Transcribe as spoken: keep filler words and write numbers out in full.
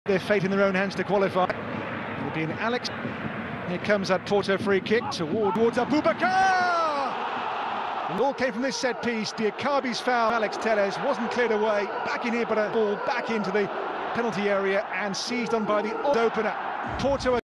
their fate in their own hands to qualify. It'll be an Alex. Here comes that Porto free kick toward, towards Aboubakar! And all came from this set piece. Diakabi's foul. Alex Telles wasn't cleared away. Back in here, but a ball back into the penalty area and seized on by the opener. Porto